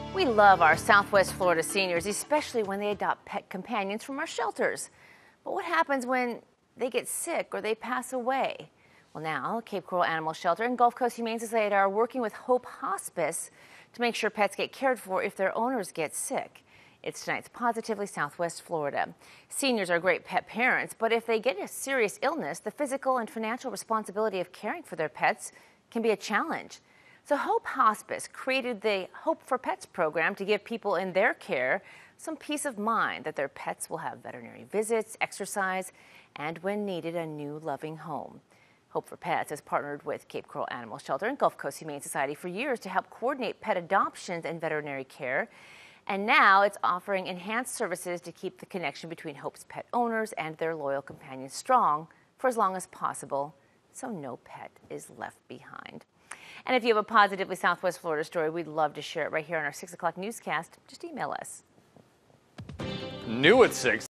We love our Southwest Florida seniors, especially when they adopt pet companions from our shelters. But what happens when they get sick or they pass away? Well, now Cape Coral Animal Shelter and Gulf Coast Humane Society are working with Hospice to make sure pets get cared for if their owners get sick. It's tonight's Positively Southwest Florida. Seniors are great pet parents, but if they get a serious illness, the physical and financial responsibility of caring for their pets can be a challenge. So Hospice created the Hope for Pets program to give people in their care some peace of mind that their pets will have veterinary visits, exercise, and when needed, a new loving home. Hope for Pets has partnered with Cape Coral Animal Shelter and Gulf Coast Humane Society for years to help coordinate pet adoptions and veterinary care. And now it's offering enhanced services to keep the connection between Hope's pet owners and their loyal companions strong for as long as possible, so no pet is left behind. And if you have a Positively Southwest Florida story, we'd love to share it right here on our 6 o'clock newscast. Just email us. New at 6.